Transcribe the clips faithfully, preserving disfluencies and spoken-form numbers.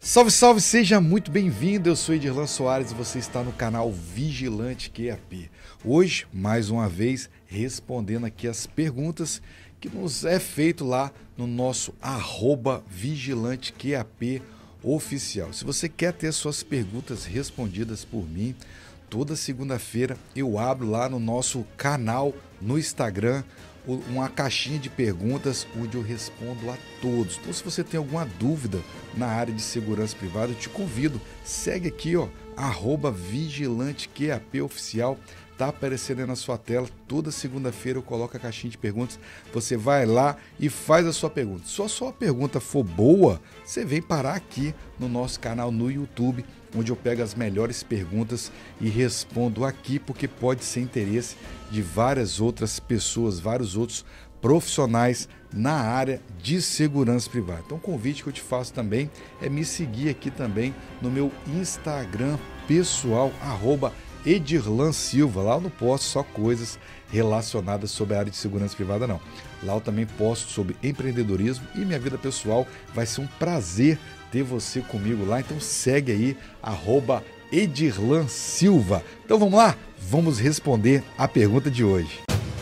Salve, salve, seja muito bem-vindo, eu sou Edirlan Soares e você está no canal Vigilante Q A P. Hoje, mais uma vez, respondendo aqui as perguntas que nos é feito lá no nosso arroba Vigilante Q A P oficial. Se você quer ter suas perguntas respondidas por mim, toda segunda-feira eu abro lá no nosso canal no Instagram uma caixinha de perguntas onde eu respondo a todos. Então, se você tem alguma dúvida na área de segurança privada, eu te convido, segue aqui, ó, arroba Vigilante Q A P oficial, tá aparecendo aí na sua tela. Toda segunda-feira eu coloco a caixinha de perguntas, você vai lá e faz a sua pergunta. Se a sua pergunta for boa, você vem parar aqui no nosso canal no YouTube, onde eu pego as melhores perguntas e respondo aqui, porque pode ser interesse de várias outras pessoas, vários outros profissionais na área de segurança privada. Então o convite que eu te faço também é me seguir aqui também no meu Instagram pessoal, arroba Edirlan Silva. Lá eu não posto só coisas relacionadas sobre a área de segurança privada, não. Lá eu também posto sobre empreendedorismo e minha vida pessoal. Vai ser um prazer ter você comigo lá, então segue aí, arroba Edirlan Silva. Então vamos lá, vamos responder a pergunta de hoje.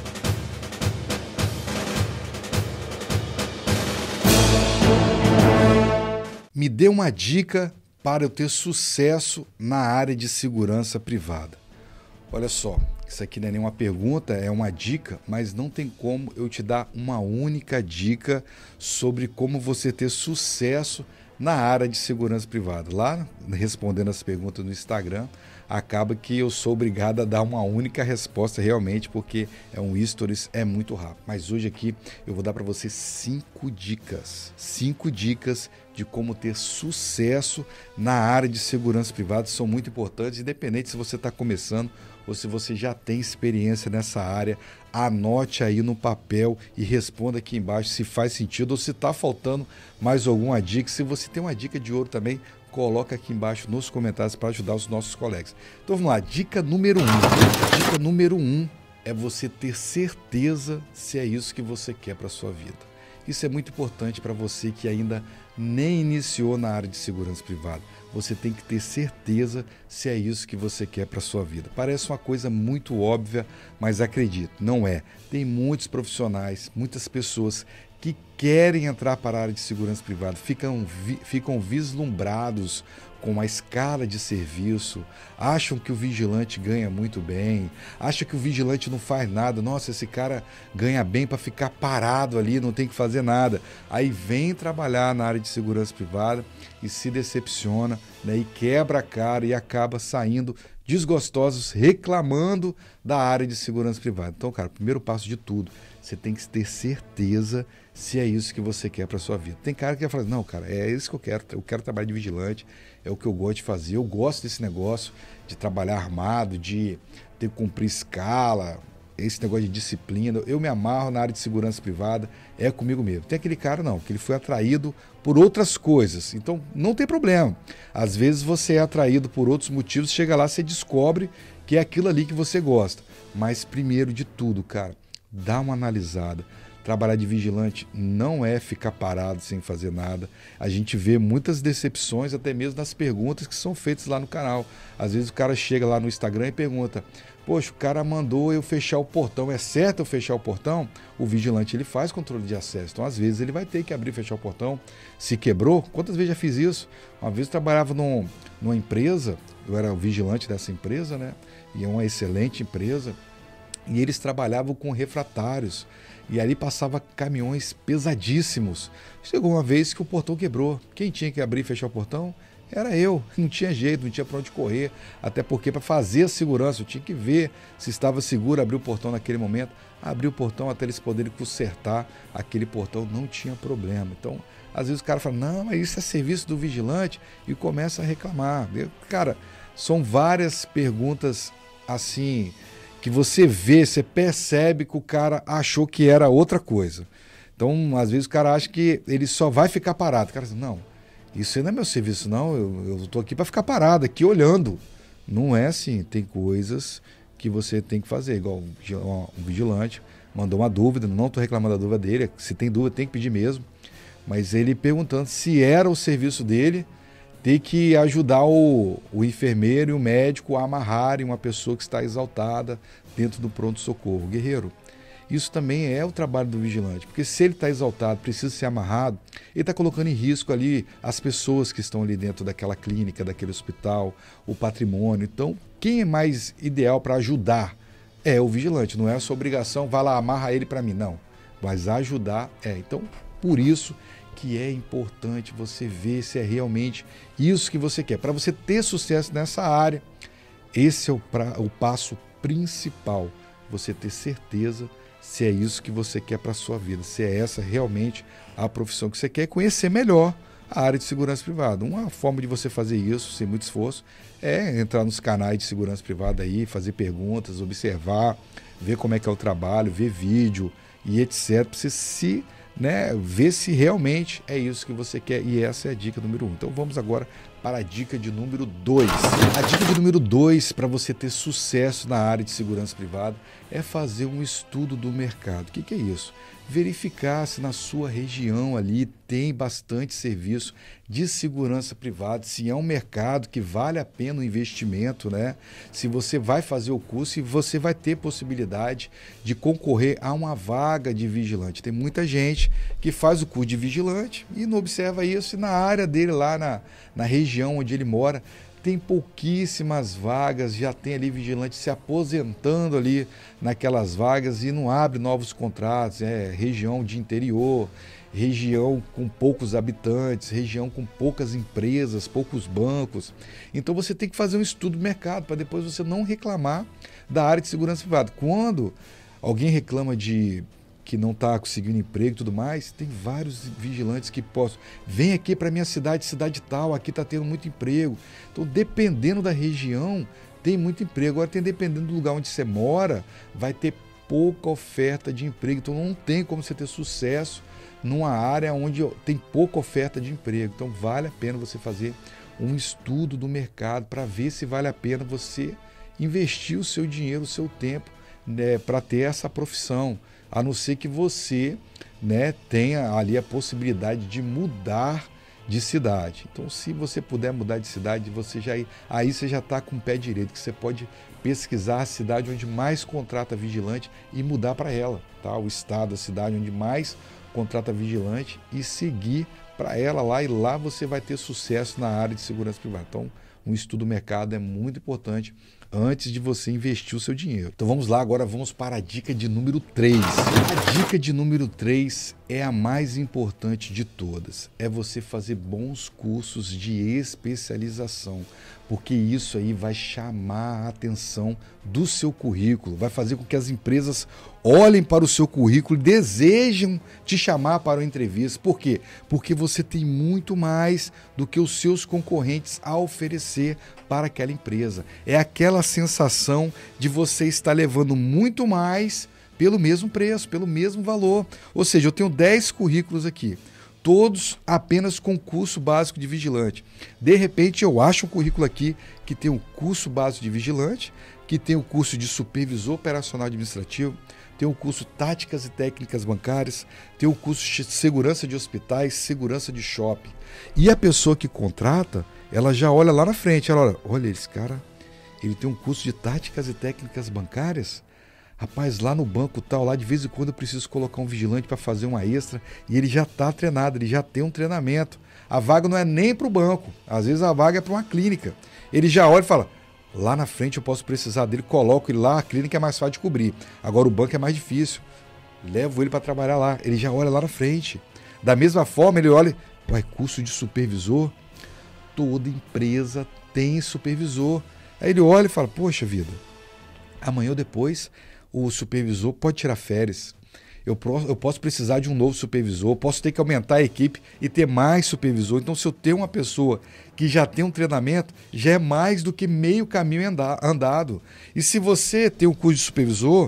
Me dê uma dica para eu ter sucesso na área de segurança privada. Olha só, isso aqui não é nenhuma pergunta, é uma dica, mas não tem como eu te dar uma única dica sobre como você ter sucesso na área de segurança privada. Lá, respondendo as perguntas no Instagram, acaba que eu sou obrigado a dar uma única resposta realmente, porque é um stories, é muito rápido. Mas hoje aqui eu vou dar para você cinco dicas. Cinco dicas de como ter sucesso na área de segurança privada. São muito importantes, independente se você está começando ou se você já tem experiência nessa área. Anote aí no papel e responda aqui embaixo se faz sentido ou se está faltando mais alguma dica. Se você tem uma dica de ouro também, coloca aqui embaixo nos comentários para ajudar os nossos colegas. Então vamos lá, dica número um. Dica número um é você ter certeza se é isso que você quer para a sua vida. Isso é muito importante para você que ainda nem iniciou na área de segurança privada. Você tem que ter certeza se é isso que você quer para a sua vida. Parece uma coisa muito óbvia, mas acredito, não é. Tem muitos profissionais, muitas pessoas que querem entrar para a área de segurança privada, ficam, vi, ficam vislumbrados com a escala de serviço, acham que o vigilante ganha muito bem, acham que o vigilante não faz nada, nossa, esse cara ganha bem para ficar parado ali, não tem que fazer nada. Aí vem trabalhar na área de segurança privada e se decepciona, né, e quebra a cara e acaba saindo desgostosos, reclamando da área de segurança privada. Então, cara, o primeiro passo de tudo, você tem que ter certeza se é isso que você quer para sua vida. Tem cara que vai falar, não, cara, é isso que eu quero, eu quero trabalhar de vigilante, é o que eu gosto de fazer, eu gosto desse negócio de trabalhar armado, de ter que cumprir escala, esse negócio de disciplina, eu me amarro na área de segurança privada, é comigo mesmo. Tem aquele cara não, que ele foi atraído por outras coisas, então não tem problema. Às vezes você é atraído por outros motivos, chega lá, você descobre que é aquilo ali que você gosta. Mas primeiro de tudo, cara, dá uma analisada. Trabalhar de vigilante não é ficar parado sem fazer nada. A gente vê muitas decepções até mesmo nas perguntas que são feitas lá no canal. Às vezes o cara chega lá no Instagram e pergunta, poxa, o cara mandou eu fechar o portão, é certo eu fechar o portão? O vigilante ele faz controle de acesso, então às vezes ele vai ter que abrir e fechar o portão. Se quebrou, quantas vezes já fiz isso? Uma vez eu trabalhava num, numa empresa, eu era o vigilante dessa empresa, né? E é uma excelente empresa, e eles trabalhavam com refratários. E ali passava caminhões pesadíssimos. Chegou uma vez que o portão quebrou. Quem tinha que abrir e fechar o portão? Era eu. Não tinha jeito, não tinha para onde correr. Até porque para fazer a segurança eu tinha que ver se estava seguro abrir o portão naquele momento. Abrir o portão até eles poderem consertar aquele portão, não tinha problema. Então, às vezes o cara fala, não, mas isso é serviço do vigilante, e começa a reclamar. Cara, são várias perguntas assim que você vê, você percebe que o cara achou que era outra coisa. Então, às vezes o cara acha que ele só vai ficar parado. O cara diz, não, isso aí não é meu serviço, não. Eu estou aqui para ficar parado, aqui olhando. Não é assim, tem coisas que você tem que fazer. Igual um vigilante mandou uma dúvida, não estou reclamando da dúvida dele, se tem dúvida tem que pedir mesmo. Mas ele perguntando se era o serviço dele ter que ajudar o, o enfermeiro e o médico a amarrarem uma pessoa que está exaltada dentro do pronto-socorro. Guerreiro, isso também é o trabalho do vigilante, porque se ele está exaltado, precisa ser amarrado, ele está colocando em risco ali as pessoas que estão ali dentro daquela clínica, daquele hospital, o patrimônio. Então, quem é mais ideal para ajudar é o vigilante, não é a sua obrigação, vai lá, amarra ele para mim, não. Mas ajudar é. Então, por isso que é importante você ver se é realmente isso que você quer. Para você ter sucesso nessa área, esse é o, pra, o passo principal, você ter certeza se é isso que você quer para a sua vida, se é essa realmente a profissão que você quer, conhecer melhor a área de segurança privada. Uma forma de você fazer isso, sem muito esforço, é entrar nos canais de segurança privada aí, fazer perguntas, observar, ver como é que é o trabalho, ver vídeo e etcétera, para você se, né, ver se realmente é isso que você quer. E essa é a dica número um. Então vamos agora para a dica de número dois. A dica de número dois para você ter sucesso na área de segurança privada é fazer um estudo do mercado. O que, que é isso? Verificar se na sua região ali tem bastante serviço de segurança privada, se é um mercado que vale a pena o investimento, né? Se você vai fazer o curso e você vai ter possibilidade de concorrer a uma vaga de vigilante. Tem muita gente que faz o curso de vigilante e não observa isso, e na área dele lá na, na região onde ele mora tem pouquíssimas vagas, já tem ali vigilante se aposentando ali naquelas vagas e não abre novos contratos. É região de interior, região com poucos habitantes, região com poucas empresas, poucos bancos. Então você tem que fazer um estudo do mercado para depois você não reclamar da área de segurança privada. Quando alguém reclama de que não está conseguindo emprego e tudo mais, tem vários vigilantes que possam. Vem aqui para minha cidade, cidade tal, aqui está tendo muito emprego. Então, dependendo da região, tem muito emprego. Agora, tem dependendo do lugar onde você mora, vai ter pouca oferta de emprego. Então, não tem como você ter sucesso numa área onde tem pouca oferta de emprego. Então, vale a pena você fazer um estudo do mercado para ver se vale a pena você investir o seu dinheiro, o seu tempo, né, para ter essa profissão. A não ser que você, né, tenha ali a possibilidade de mudar de cidade. Então, se você puder mudar de cidade, você já aí você já está com o pé direito, que você pode pesquisar a cidade onde mais contrata vigilante e mudar para ela, tá? O estado, a cidade onde mais contrata vigilante e seguir para ela lá, e lá você vai ter sucesso na área de segurança privada. Então, um estudo do mercado é muito importante antes de você investir o seu dinheiro. Então vamos lá, agora vamos para a dica de número três. A dica de número três é a mais importante de todas. É você fazer bons cursos de especialização, porque isso aí vai chamar a atenção do seu currículo, vai fazer com que as empresas olhem para o seu currículo e desejam te chamar para uma entrevista. Por quê? Porque você tem muito mais do que os seus concorrentes a oferecer para aquela empresa. É aquela sensação de você estar levando muito mais pelo mesmo preço, pelo mesmo valor. Ou seja, eu tenho dez currículos aqui, todos apenas com curso básico de vigilante. De repente, eu acho um currículo aqui que tem o curso básico de vigilante, que tem o curso de supervisor operacional administrativo, tem o curso táticas e técnicas bancárias, tem o curso de segurança de hospitais, segurança de shopping. E a pessoa que contrata, ela já olha lá na frente, ela olha, olha, esse cara, ele tem um curso de táticas e técnicas bancárias? Rapaz, lá no banco tal, lá de vez em quando eu preciso colocar um vigilante para fazer uma extra, e ele já está treinado, ele já tem um treinamento. A vaga não é nem para o banco, às vezes a vaga é para uma clínica. Ele já olha e fala, lá na frente eu posso precisar dele, coloco ele lá, a clínica é mais fácil de cobrir. Agora o banco é mais difícil. Levo ele para trabalhar lá, ele já olha lá na frente. Da mesma forma, ele olha, ué, curso de supervisor? Toda empresa tem supervisor. Aí ele olha e fala, poxa vida, amanhã ou depois o supervisor pode tirar férias. Eu, eu posso precisar de um novo supervisor, posso ter que aumentar a equipe e ter mais supervisor. Então, se eu tenho uma pessoa que já tem um treinamento, já é mais do que meio caminho andado. E se você tem um curso de supervisor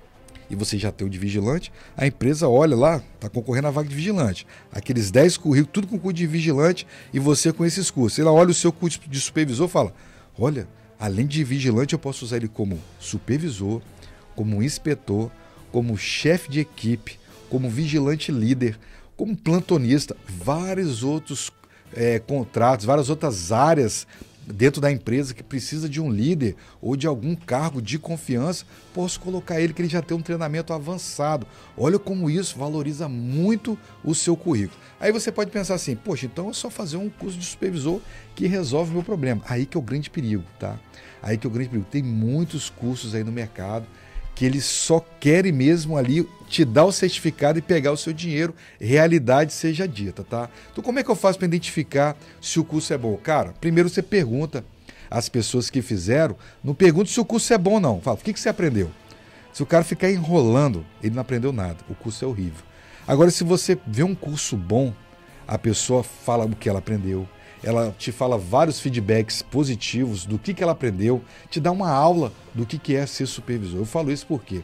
e você já tem o de vigilante, a empresa olha lá, está concorrendo à vaga de vigilante. Aqueles dez currículos, tudo com curso de vigilante e você com esses cursos. Ela olha o seu curso de supervisor e fala, olha, além de vigilante, eu posso usar ele como supervisor, como inspetor, como chefe de equipe, como vigilante líder, como plantonista, vários outros é, contratos, várias outras áreas dentro da empresa que precisa de um líder ou de algum cargo de confiança, posso colocar ele que ele já tem um treinamento avançado. Olha como isso valoriza muito o seu currículo. Aí você pode pensar assim, poxa, então é só fazer um curso de supervisor que resolve o meu problema. Aí que é o grande perigo, tá? Aí que é o grande perigo. Tem muitos cursos aí no mercado que eles só querem mesmo ali te dar o certificado e pegar o seu dinheiro, realidade seja dita, tá? Então como é que eu faço para identificar se o curso é bom? Cara, primeiro você pergunta às pessoas que fizeram, não pergunta se o curso é bom não, fala, o que, que você aprendeu? Se o cara ficar enrolando, ele não aprendeu nada, o curso é horrível. Agora, se você vê um curso bom, a pessoa fala o que ela aprendeu, ela te fala vários feedbacks positivos do que, que ela aprendeu, te dá uma aula do que, que é ser supervisor. Eu falo isso porque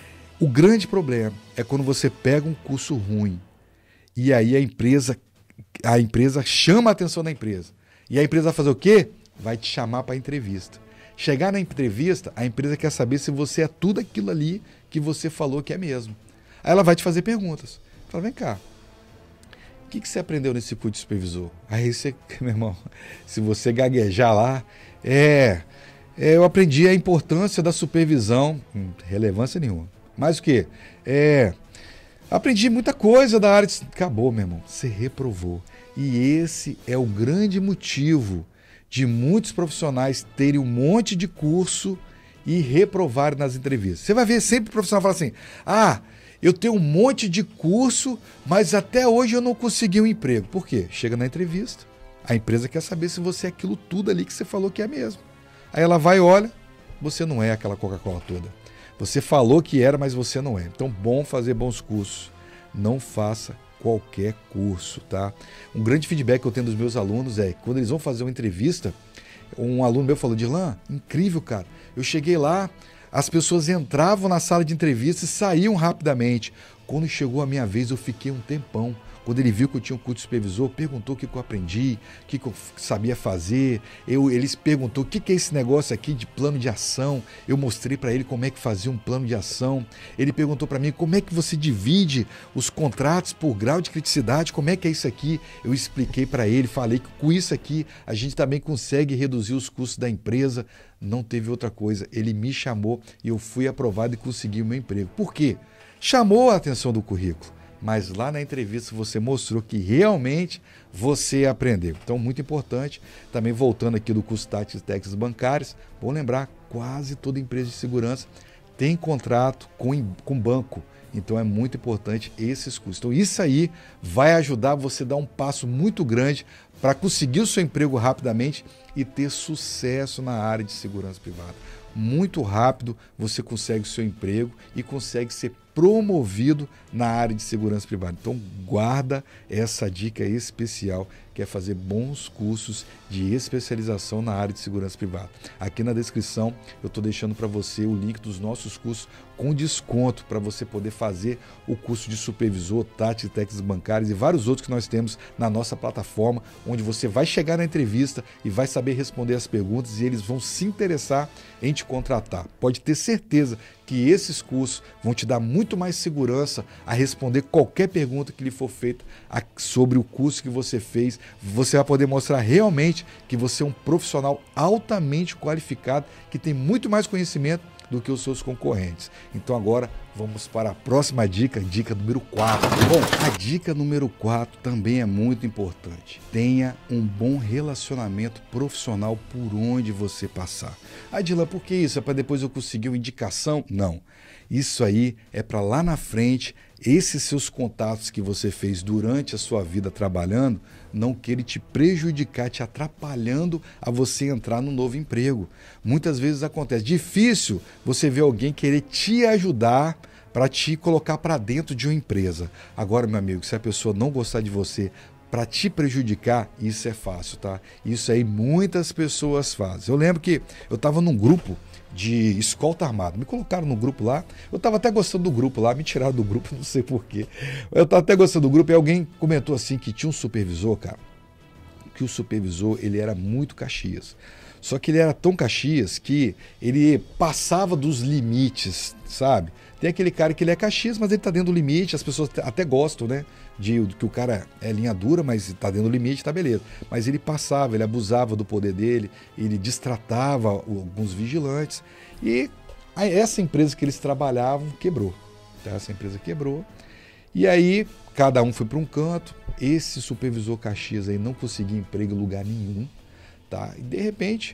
o grande problema é quando você pega um curso ruim e aí a empresa, a empresa chama a atenção da empresa. E a empresa vai fazer o quê? Vai te chamar para a entrevista. Chegar na entrevista, a empresa quer saber se você é tudo aquilo ali que você falou que é mesmo. Aí ela vai te fazer perguntas. Fala, vem cá. O que, que você aprendeu nesse curso de supervisor? Aí você, meu irmão, se você gaguejar lá, é, é eu aprendi a importância da supervisão, hum, relevância nenhuma. Mas o quê? É, aprendi muita coisa da área de... Acabou, meu irmão, você reprovou. E esse é o grande motivo de muitos profissionais terem um monte de curso e reprovarem nas entrevistas. Você vai ver sempre o profissional falar assim, ah, eu tenho um monte de curso, mas até hoje eu não consegui um emprego. Por quê? Chega na entrevista, a empresa quer saber se você é aquilo tudo ali que você falou que é mesmo. Aí ela vai e olha, você não é aquela Coca-Cola toda. Você falou que era, mas você não é. Então, bom fazer bons cursos. Não faça qualquer curso, tá? Um grande feedback que eu tenho dos meus alunos é que quando eles vão fazer uma entrevista, um aluno meu falou, Dirlan, incrível, cara. Eu cheguei lá, as pessoas entravam na sala de entrevista e saíam rapidamente. Quando chegou a minha vez, eu fiquei um tempão. Quando ele viu que eu tinha um curso de supervisor, perguntou o que, que eu aprendi, o que, que eu sabia fazer. Eu, eles perguntou o que, que é esse negócio aqui de plano de ação. Eu mostrei para ele como é que fazia um plano de ação. Ele perguntou para mim como é que você divide os contratos por grau de criticidade, como é que é isso aqui. Eu expliquei para ele, falei que com isso aqui a gente também consegue reduzir os custos da empresa. Não teve outra coisa. Ele me chamou e eu fui aprovado e consegui o meu emprego. Por quê? Chamou a atenção do currículo. Mas lá na entrevista você mostrou que realmente você aprendeu. Então, muito importante. Também voltando aqui do curso Táticas e Técnicas Bancárias, vou lembrar, quase toda empresa de segurança tem contrato com, com banco. Então, é muito importante esses cursos. Então, isso aí vai ajudar você a dar um passo muito grande para conseguir o seu emprego rapidamente e ter sucesso na área de segurança privada. Muito rápido você consegue o seu emprego e consegue ser promovido na área de segurança privada. Então guarda essa dica especial, que é fazer bons cursos de especialização na área de segurança privada. Aqui na descrição eu estou deixando para você o link dos nossos cursos com desconto para você poder fazer o curso de supervisor, táticas e técnicas bancárias e vários outros que nós temos na nossa plataforma, onde você vai chegar na entrevista e vai saber responder as perguntas e eles vão se interessar em te contratar. Pode ter certeza que esses cursos vão te dar muito mais segurança a responder qualquer pergunta que lhe for feita sobre o curso que você fez. Você vai poder mostrar realmente que você é um profissional altamente qualificado, que tem muito mais conhecimento do que os seus concorrentes. Então agora vamos para a próxima dica, dica número quatro. Bom, a dica número quatro também é muito importante. Tenha um bom relacionamento profissional por onde você passar. Ah, Dirlan, por que isso? É para depois eu conseguir uma indicação? Não. Isso aí é para lá na frente, esses seus contatos que você fez durante a sua vida trabalhando, não querer te prejudicar, te atrapalhando a você entrar no novo emprego. Muitas vezes acontece. Difícil você ver alguém querer te ajudar para te colocar para dentro de uma empresa. Agora, meu amigo, se a pessoa não gostar de você para te prejudicar, isso é fácil, tá? Isso aí muitas pessoas fazem. Eu lembro que eu estava num grupo de escolta armada. Me colocaram no grupo lá. Eu estava até gostando do grupo lá, me tiraram do grupo, não sei porquê. Eu estava até gostando do grupo e alguém comentou assim que tinha um supervisor, cara, que o supervisor ele era muito Caxias. Só que ele era tão Caxias que ele passava dos limites, sabe? Tem aquele cara que ele é Caxias, mas ele tá dentro do limite, as pessoas até gostam, né? De que o cara é linha dura, mas tá dentro do limite, tá beleza. Mas ele passava, ele abusava do poder dele, ele destratava alguns vigilantes. E essa empresa que eles trabalhavam quebrou. Tá? Essa empresa quebrou. E aí, cada um foi para um canto. Esse supervisor Caxias aí não conseguia emprego em lugar nenhum. Tá? E de repente,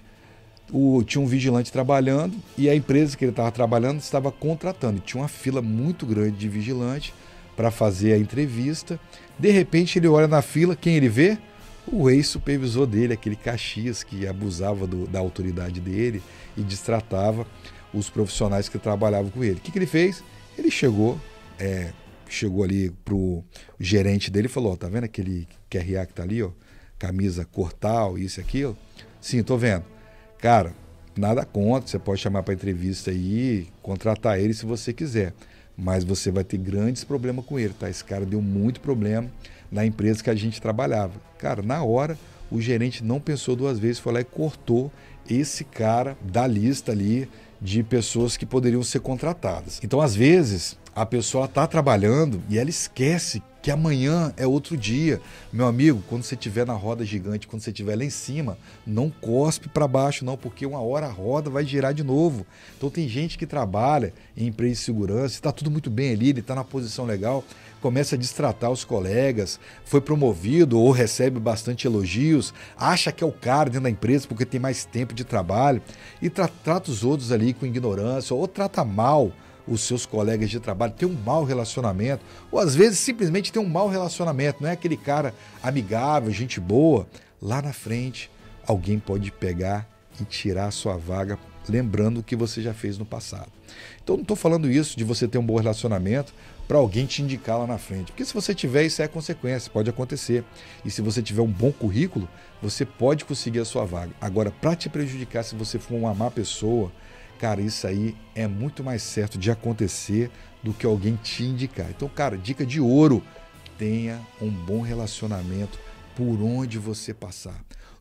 o, tinha um vigilante trabalhando e a empresa que ele estava trabalhando estava contratando. E tinha uma fila muito grande de vigilante para fazer a entrevista. De repente, ele olha na fila, quem ele vê? O ex-supervisor dele, aquele Caxias que abusava do, da autoridade dele e destratava os profissionais que trabalhavam com ele. O que, que ele fez? Ele chegou, é, chegou ali pro gerente dele e falou, ó, tá vendo aquele Q R A que tá ali, ó? Camisa cor tal, isso e aquilo? Sim, tô vendo. Cara, nada contra, você pode chamar para entrevista aí, contratar ele se você quiser, mas você vai ter grandes problemas com ele, tá? Esse cara deu muito problema na empresa que a gente trabalhava. Cara, na hora, o gerente não pensou duas vezes, foi lá e cortou esse cara da lista ali de pessoas que poderiam ser contratadas. Então, às vezes, a pessoa está trabalhando e ela esquece que amanhã é outro dia. Meu amigo, quando você estiver na roda gigante, quando você estiver lá em cima, não cospe para baixo não, porque uma hora a roda vai girar de novo. Então tem gente que trabalha em empresa de segurança, está tudo muito bem ali, ele está na posição legal, começa a destratar os colegas, foi promovido ou recebe bastante elogios, acha que é o cara dentro da empresa porque tem mais tempo de trabalho e tra trata os outros ali com ignorância ou trata mal os seus colegas de trabalho, tem um mau relacionamento, ou às vezes simplesmente tem um mau relacionamento, não é aquele cara amigável, gente boa. Lá na frente, alguém pode pegar e tirar a sua vaga, lembrando o que você já fez no passado. Então não estou falando isso de você ter um bom relacionamento para alguém te indicar lá na frente, porque se você tiver, isso é consequência, pode acontecer. E se você tiver um bom currículo, você pode conseguir a sua vaga. Agora, para te prejudicar, se você for uma má pessoa, cara, isso aí é muito mais certo de acontecer do que alguém te indicar. Então, cara, dica de ouro, tenha um bom relacionamento por onde você passar.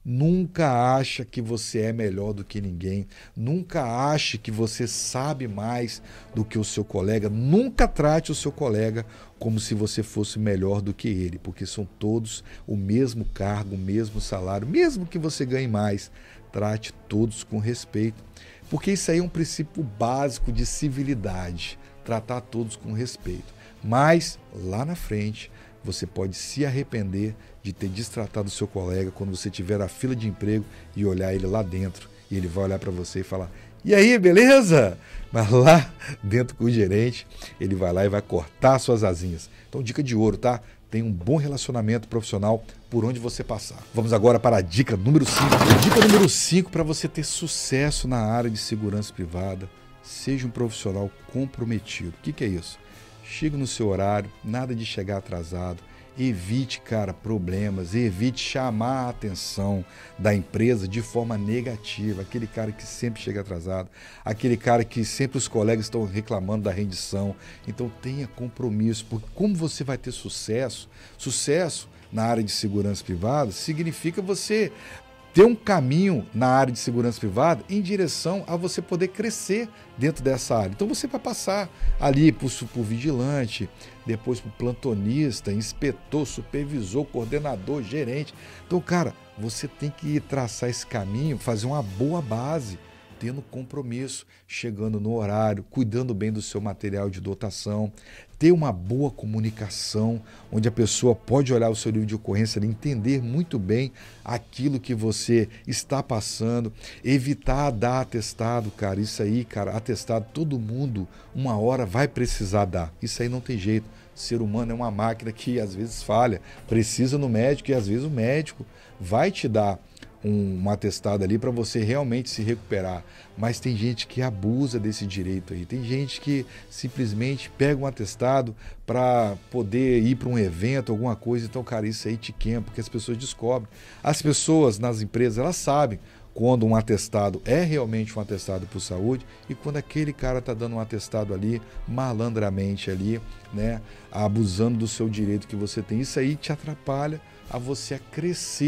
Nunca acha que você é melhor do que ninguém. Nunca ache que você sabe mais do que o seu colega. Nunca trate o seu colega como se você fosse melhor do que ele, porque são todos o mesmo cargo, o mesmo salário, mesmo que você ganhe mais. Trate todos com respeito. Porque isso aí é um princípio básico de civilidade, tratar todos com respeito. Mas, lá na frente, você pode se arrepender de ter destratado o seu colega quando você estiver na fila de emprego e olhar ele lá dentro. E ele vai olhar para você e falar, e aí, beleza? Mas lá dentro com o gerente, ele vai lá e vai cortar suas asinhas. Então, dica de ouro, tá? Tenha um bom relacionamento profissional por onde você passar. Vamos agora para a dica número cinco. Dica número cinco para você ter sucesso na área de segurança privada. Seja um profissional comprometido. O que, que é isso? Chegue no seu horário, nada de chegar atrasado. Evite, cara, problemas, evite chamar a atenção da empresa de forma negativa. Aquele cara que sempre chega atrasado, aquele cara que sempre os colegas estão reclamando da rendição. Então tenha compromisso, porque como você vai ter sucesso, sucesso na área de segurança privada significa você ter um caminho na área de segurança privada em direção a você poder crescer dentro dessa área. Então você vai passar ali para o vigilante, depois para o plantonista, inspetor, supervisor, coordenador, gerente. Então, cara, você tem que traçar esse caminho, fazer uma boa base, tendo compromisso, chegando no horário, cuidando bem do seu material de dotação, ter uma boa comunicação, onde a pessoa pode olhar o seu livro de ocorrência e entender muito bem aquilo que você está passando, evitar dar atestado, cara, isso aí, cara, atestado, todo mundo uma hora vai precisar dar, isso aí não tem jeito, o ser humano é uma máquina que às vezes falha, precisa no médico e às vezes o médico vai te dar um, um atestado ali para você realmente se recuperar, mas tem gente que abusa desse direito aí, tem gente que simplesmente pega um atestado para poder ir para um evento, alguma coisa, então, cara, isso aí te queima, porque as pessoas descobrem. As pessoas nas empresas, elas sabem quando um atestado é realmente um atestado por saúde e quando aquele cara está dando um atestado ali, malandramente ali, né, abusando do seu direito que você tem. Isso aí te atrapalha a você a crescer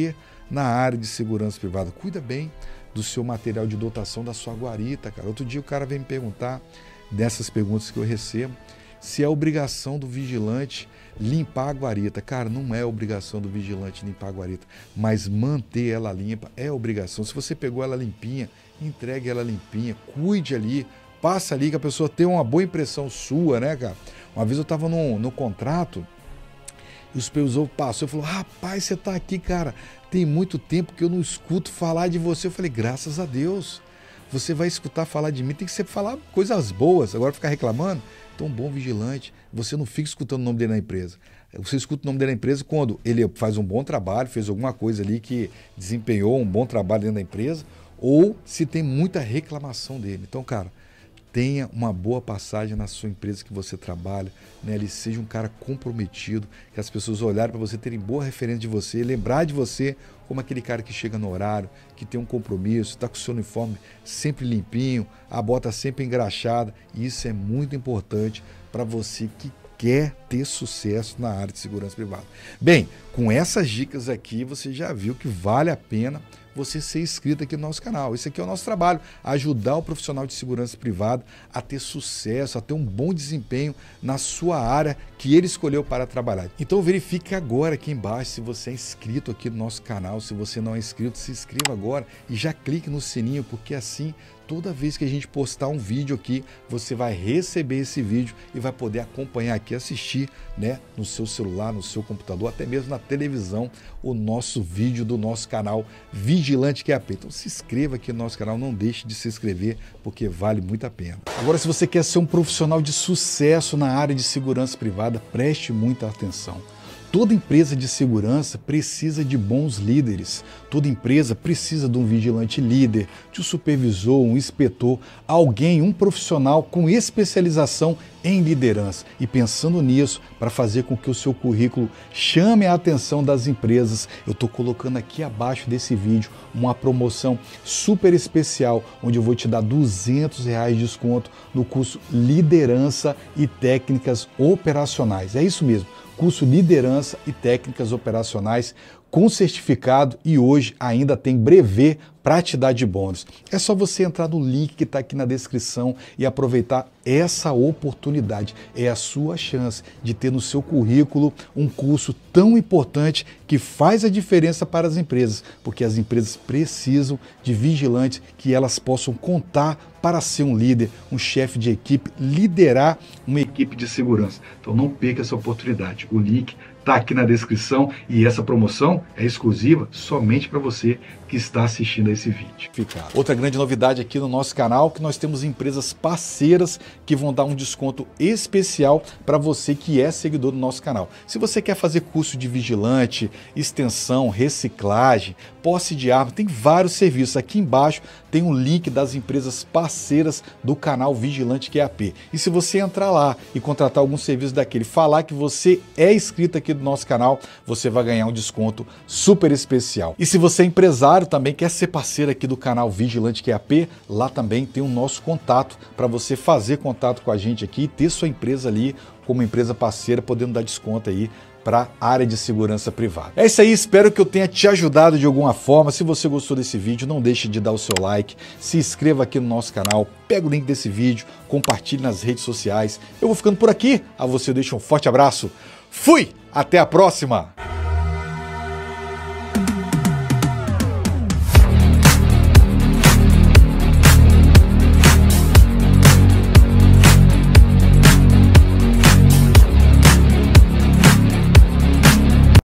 na área de segurança privada. Cuida bem do seu material de dotação da sua guarita, cara. Outro dia o cara veio me perguntar, dessas perguntas que eu recebo, se é obrigação do vigilante limpar a guarita. Cara, não é obrigação do vigilante limpar a guarita, mas manter ela limpa é obrigação. Se você pegou ela limpinha, entregue ela limpinha, cuide ali, passa ali que a pessoa tenha uma boa impressão sua, né, cara? Uma vez eu estava no, no contrato e o supervisor passou e falou: rapaz, você está aqui, cara, tem muito tempo que eu não escuto falar de você. Eu falei: graças a Deus, você vai escutar falar de mim, tem que ser falar coisas boas, agora ficar reclamando. Então, bom vigilante, você não fica escutando o nome dele na empresa. Você escuta o nome dele na empresa quando ele faz um bom trabalho, fez alguma coisa ali que desempenhou um bom trabalho dentro da empresa, ou se tem muita reclamação dele. Então, cara, tenha uma boa passagem na sua empresa que você trabalha, né? Ele seja um cara comprometido, que as pessoas olharem para você, terem boa referência de você, lembrar de você como aquele cara que chega no horário, que tem um compromisso, está com o seu uniforme sempre limpinho, a bota sempre engraxada. E isso é muito importante para você que quer ter sucesso na área de segurança privada. Bem, com essas dicas aqui, você já viu que vale a pena você ser inscrito aqui no nosso canal. Esse aqui é o nosso trabalho, ajudar o profissional de segurança privada a ter sucesso, a ter um bom desempenho na sua área que ele escolheu para trabalhar. Então verifique agora aqui embaixo se você é inscrito aqui no nosso canal. Se você não é inscrito, se inscreva agora e já clique no sininho, porque assim, toda vez que a gente postar um vídeo aqui, você vai receber esse vídeo e vai poder acompanhar aqui, assistir, né, no seu celular, no seu computador, até mesmo na televisão, o nosso vídeo do nosso canal Vigilante Q A P. Então se inscreva aqui no nosso canal, não deixe de se inscrever, porque vale muito a pena. Agora, se você quer ser um profissional de sucesso na área de segurança privada, preste muita atenção. Toda empresa de segurança precisa de bons líderes. Toda empresa precisa de um vigilante líder, de um supervisor, um inspetor, alguém, um profissional com especialização em liderança. E pensando nisso, para fazer com que o seu currículo chame a atenção das empresas, eu estou colocando aqui abaixo desse vídeo uma promoção super especial, onde eu vou te dar duzentos reais de desconto no curso Liderança e Técnicas Operacionais. É isso mesmo. Curso Liderança e Técnicas Operacionais com certificado, e hoje ainda tem brevê para te dar de bônus. É só você entrar no link que está aqui na descrição e aproveitar essa oportunidade. É a sua chance de ter no seu currículo um curso tão importante que faz a diferença para as empresas, porque as empresas precisam de vigilantes que elas possam contar para ser um líder, um chefe de equipe, liderar uma equipe de segurança. Então não perca essa oportunidade. O link está aqui na descrição e essa promoção é exclusiva somente para você que está assistindo a esse vídeo. Outra grande novidade aqui no nosso canal, que nós temos empresas parceiras que vão dar um desconto especial para você que é seguidor do nosso canal. Se você quer fazer curso de vigilante, extensão, reciclagem, posse de arma, tem vários serviços. Aqui embaixo tem um link das empresas parceiras do canal Vigilante Q A P. E se você entrar lá e contratar algum serviço daquele, falar que você é inscrito aqui do nosso canal, você vai ganhar um desconto super especial. E se você é empresário também, quer ser parceiro aqui do canal Vigilante Q A P, lá também tem o nosso contato para você fazer contato com a gente aqui e ter sua empresa ali como empresa parceira, podendo dar desconto aí para a área de segurança privada. É isso aí, espero que eu tenha te ajudado de alguma forma. Se você gostou desse vídeo, não deixe de dar o seu like, se inscreva aqui no nosso canal, pega o link desse vídeo, compartilhe nas redes sociais. Eu vou ficando por aqui, a você eu deixo um forte abraço, fui, até a próxima!